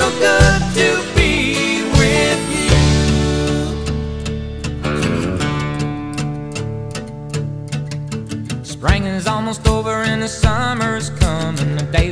so good to be with you. Spring is almost over and the summer's coming. The days